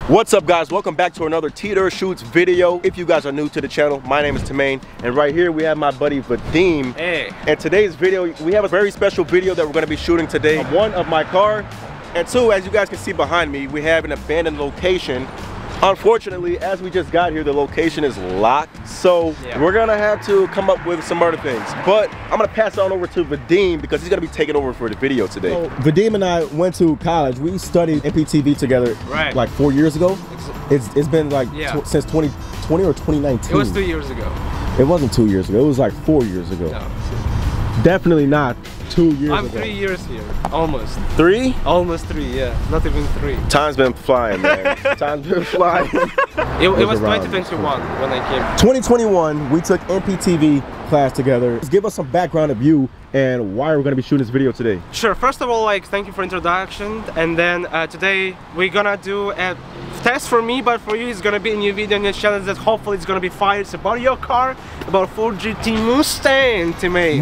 What's up, guys? Welcome back to another Teeter Shoots video. If you guys are new to the channel, my name is Tamaine, and right here we have my buddy Vadim. Hey. And today's video, we have a very special video that we're going to be shooting today. One, of my car, and two, as you guys can see behind me, we have an abandoned location. Unfortunately, as we just got here, the location is locked, so we're gonna have to come up with some other things. But I'm gonna pass it on over to Vadim because he's gonna be taking over for the video today. So, Vadim and I went to college. We studied MPTV together like 4 years ago. It's been like since 2020 or 2019. It was 2 years ago. It wasn't 2 years ago. It was like 4 years ago. No. Definitely not 2 years ago. I'm 3 years here, almost. 3? Almost 3, yeah. Not even 3. Time's been flying, man. Time's been flying. It was 2021 when I came. 2021, we took MPTV class together. Just give us some background of you and why we're going to be shooting this video today. Sure. First of all, thank you for introduction. And then today we're gonna do a test for me, but for you it's gonna be a new video, new challenge that hopefully it's gonna be fire. It's about your car, about Ford GT Mustang, Tamaine.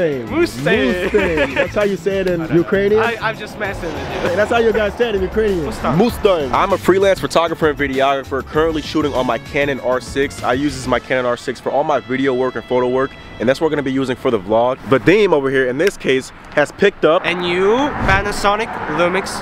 Mustang. That's how you say it in Ukrainian? I'm just messing with you. That's how you guys say it in Ukrainian. Mustang. I'm a freelance photographer and videographer currently shooting on my Canon R6. I use my Canon R6 for all my video work and photo work, and that's what we're going to be using for the vlog. Vadim over here in this case has picked up a new Panasonic LUMIX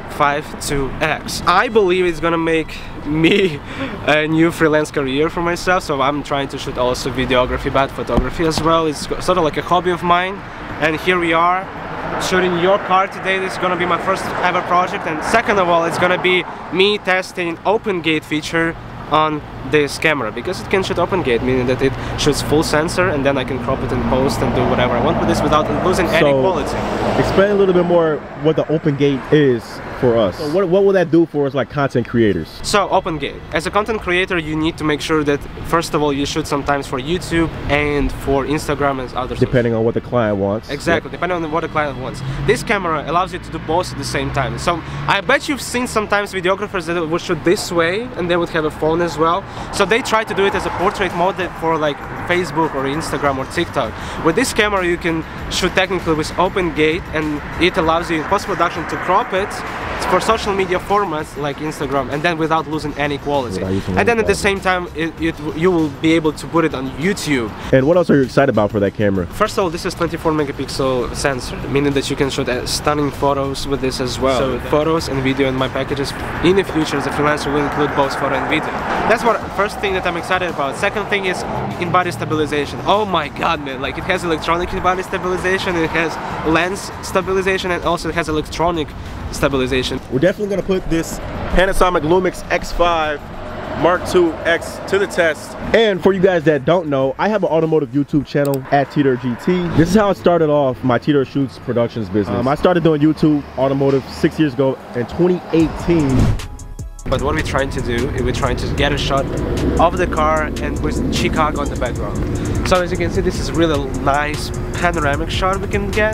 S5IIX. I believe it's gonna make me a new freelance career for myself, so I'm trying to shoot also videography but photography as well. It's sort of like a hobby of mine, and here we are shooting your car today. This is gonna be my first ever project, and second of all, it's gonna be me testing open gate feature on this camera because it can shoot open gate, meaning that it shoots full sensor, and then I can crop it in post and do whatever I want with this without losing any quality. Explain a little bit more what the open gate is for us. So what will that do for us like content creators? So open gate, as a content creator, you need to make sure that first of all you shoot sometimes for YouTube and for Instagram and others. Depending on what the client wants. Exactly, depending on what the client wants. This camera allows you to do both at the same time. So I bet you've seen sometimes videographers that would shoot this way and they would have a phone as well. So they try to do it as a portrait mode for like Facebook or Instagram or TikTok. With this camera you can shoot technically with open gate, and it allows you in post-production to crop it for social media formats like Instagram, and then without losing any quality. And then at the same time you will be able to put it on YouTube. And what else are you excited about for that camera? First of all, this is 24 megapixel sensor, meaning that you can shoot stunning photos with this as well. So photos and video in my packages in the future as a freelancer will include both photo and video. That's what first thing that I'm excited about. Second thing is in-body stabilization. Oh my god, man, like it has electronic in-body stabilization, it has lens stabilization, and also it has electronic stabilization. We're definitely going to put this Panasonic LUMIX X5 Mark II X to the test. And for you guys that don't know, I have an automotive YouTube channel at Teeter GT. This is how I started off my Teeter Shoots Productions business. I started doing YouTube automotive 6 years ago in 2018. But what we're trying to do is we're trying to get a shot of the car and with Chicago in the background. So as you can see, this is really a nice panoramic shot we can get.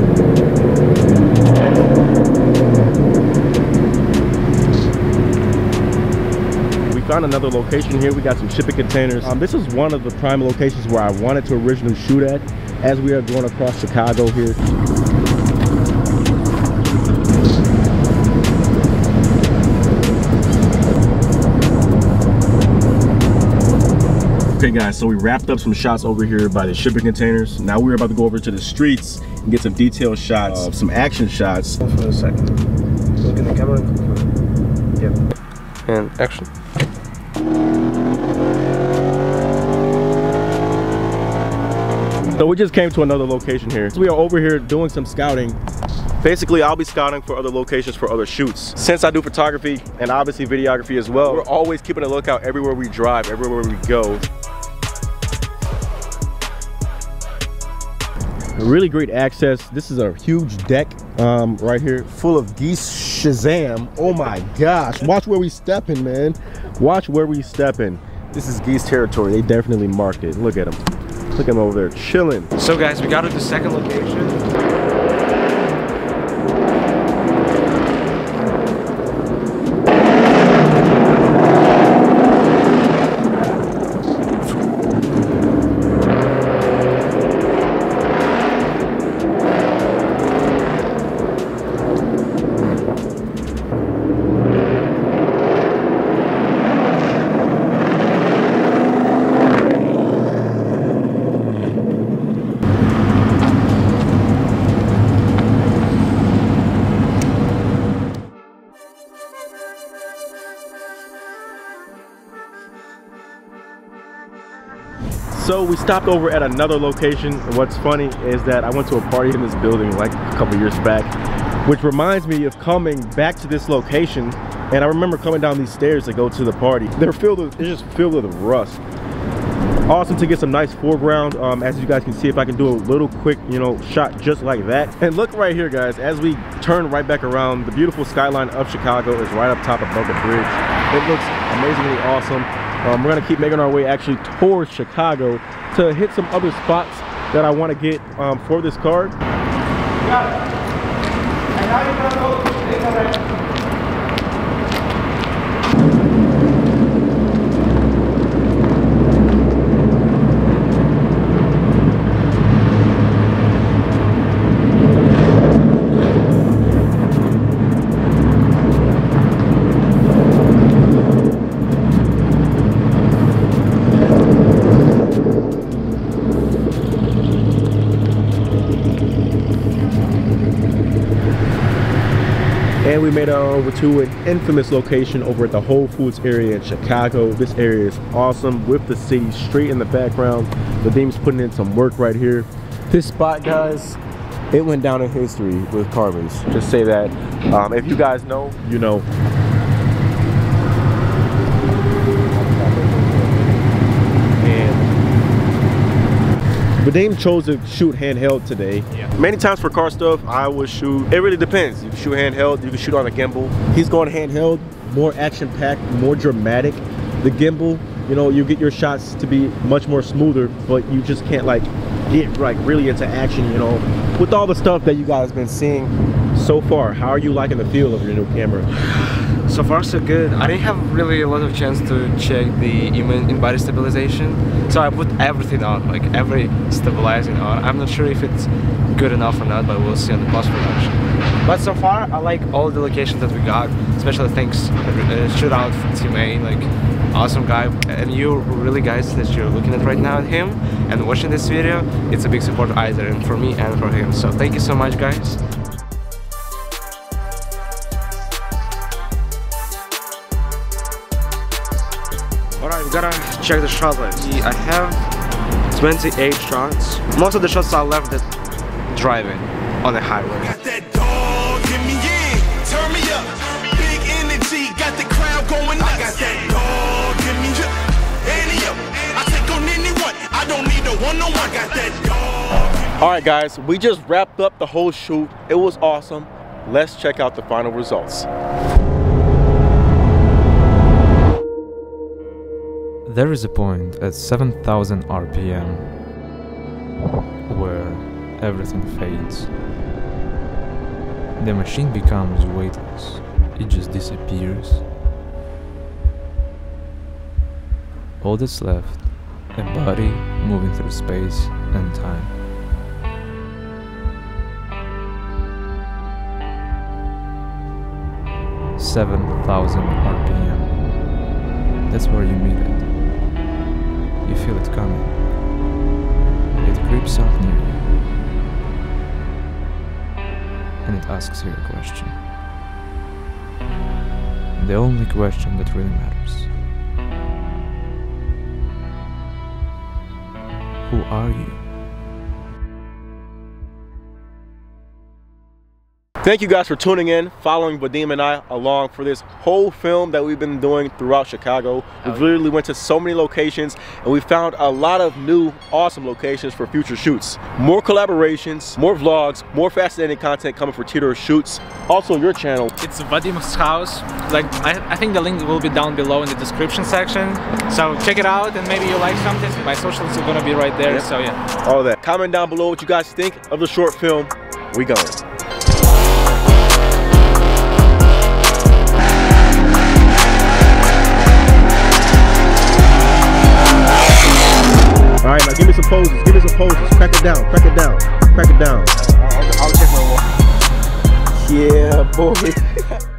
Found another location here. We got some shipping containers. This is one of the prime locations where I wanted to originally shoot at as we are going across Chicago here. Okay guys, so we wrapped up some shots over here by the shipping containers. Now we're about to go over to the streets and get some detailed shots, some action shots. For a second. Look in the camera. Yep. And action. So we just came to another location here. So we are over here doing some scouting. Basically, I'll be scouting for other locations for other shoots. Since I do photography and obviously videography as well, we're always keeping a lookout everywhere we drive, everywhere we go. Really great access. This is a huge deck right here full of geese Shazam. Oh my gosh, watch where we stepping, man. Watch where we stepping. This is geese territory. They definitely marked it. Look at them. Look at them over there chilling. So guys, we got to the second location. So we stopped over at another location. What's funny is that I went to a party in this building like a couple years back, which reminds me of coming back to this location. And I remember coming down these stairs to go to the party. It's just filled with rust. Awesome to get some nice foreground. As you guys can see, if I can do a little quick, you know, shot just like that. And look right here, guys, as we turn right back around, the beautiful skyline of Chicago is right up top above the bridge. It looks amazingly awesome. We're gonna keep making our way actually towards Chicago to hit some other spots that I want to get for this car. And we made it over to an infamous location over at the Whole Foods area in Chicago. This area is awesome with the city straight in the background. Vadim's putting in some work right here. This spot, guys, it went down in history with carvings. Just say that. If you guys know, you know. Vadim chose to shoot handheld today. Yeah. Many times for car stuff, I would shoot, it really depends. You can shoot handheld, you can shoot on a gimbal. He's going handheld, more action-packed, more dramatic. The gimbal, you know, you get your shots to be much more smoother, but you just can't like get like really into action, you know. With all the stuff that you guys been seeing so far, how are you liking the feel of your new camera? So far so good. I didn't have really a lot of chance to check the in-body stabilization, so I put everything on, like every stabilizing on. I'm not sure if it's good enough or not, but we'll see on the post-production. But so far, I like all the locations that we got, especially thanks shout out for Team A, like awesome guy. And you really guys that you're looking at right now at him and watching this video, it's a big support either and for me and for him. So thank you so much, guys. Alright, we gotta check the shot list. I have 28 shots. Most of the shots are left that driving on the highway. Got that dog, give me in, turn me up. Big energy, got the crowd going nuts. I got that dog, give me up. I take on anyone, I don't need a one-on-one. Got that dog. Alright guys, we just wrapped up the whole shoot. It was awesome. Let's check out the final results. There is a point at 7,000 RPM where everything fades. The machine becomes weightless, it just disappears. All that's left, a body moving through space and time. $7,000 RPM. That's where you meet it. You feel it coming. It creeps up near you. And it asks you a question. The only question that really matters. Who are you? Thank you guys for tuning in, following Vadim and I along for this whole film that we've been doing throughout Chicago. We literally went to so many locations and we found a lot of new awesome locations for future shoots. More collaborations, more vlogs, more fascinating content coming for Tito Shoots. Also your channel. It's Vadim's house. Like I think the link will be down below in the description section. So check it out and maybe you like something. My socials are gonna be right there. Yep. So yeah. All that. Comment down below what you guys think of the short film. We going. All right, now give me some poses. Give me some poses. Crack it down. Crack it down. Crack it down. I'll check my wall. Yeah, boy.